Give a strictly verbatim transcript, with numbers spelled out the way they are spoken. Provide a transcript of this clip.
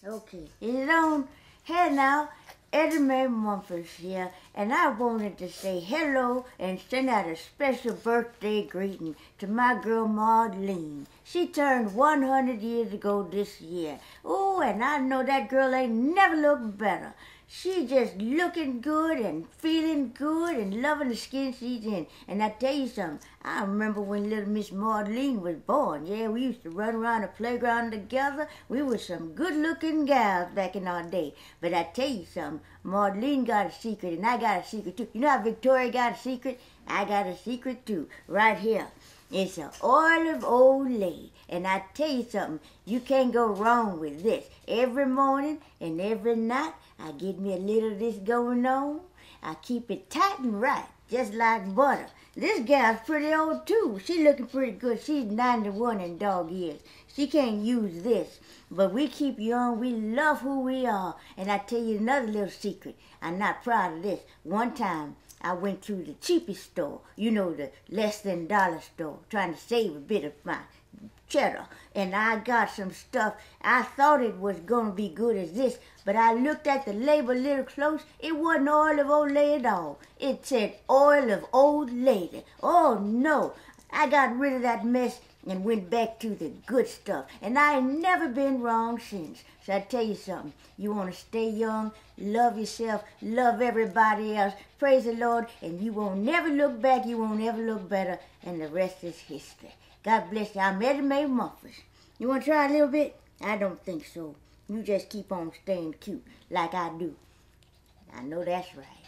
Okay, it's on. Hey now, Eddie Mae Mumford's here, and I wanted to say hello and send out a special birthday greeting to my girl Maudline. She turned one hundred years ago this year. Oh, and I know that girl ain't never looked better. She just looking good and feeling good and loving the skin she's in. And I tell you something, I remember when little Miss Maudline was born. Yeah, we used to run around the playground together. We were some good-looking gals back in our day. But I tell you something, Maudline got a secret and I got a secret too. You know how Victoria got a secret? I got a secret too, right here. It's an oil of Olay. And I tell you something, you can't go wrong with this. Every morning and every night, I get me a little of this going on. I keep it tight and right, just like butter. This gal's pretty old too. She looking pretty good. She's ninety-one in dog years. She can't use this. But we keep young. We love who we are. And I tell you another little secret. I'm not proud of this. One time, I went to the cheapest store, you know, the less than dollar store, trying to save a bit of my cheddar. And I got some stuff. I thought it was going to be good as this, but I looked at the label a little close. It wasn't oil of Olay at all. It said oil of old lady. Oh, no. I got rid of that mess and went back to the good stuff. And I ain't never been wrong since. So I tell you something. You want to stay young, love yourself, love everybody else, praise the Lord, and you won't never look back, you won't ever look better, and the rest is history. God bless you. I'm Eddie Mae Mumford. You want to try a little bit? I don't think so. You just keep on staying cute like I do. I know that's right.